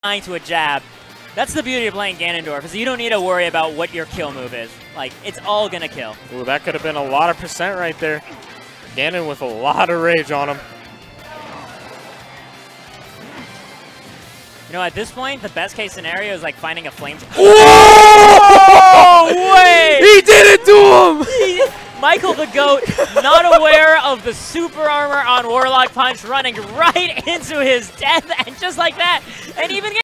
to a jab. That's the beauty of playing Ganondorf, is you don't need to worry about what your kill move is. Like, it's all gonna kill. Ooh, that could have been a lot of percent right there. Ganon with a lot of rage on him. You know, at this point, the best case scenario is like finding a flame. Whoa! Wait! He did it to him! Michael the Goat, not aware of the super armor on Warlock Punch, running right into his death, and just like that, and even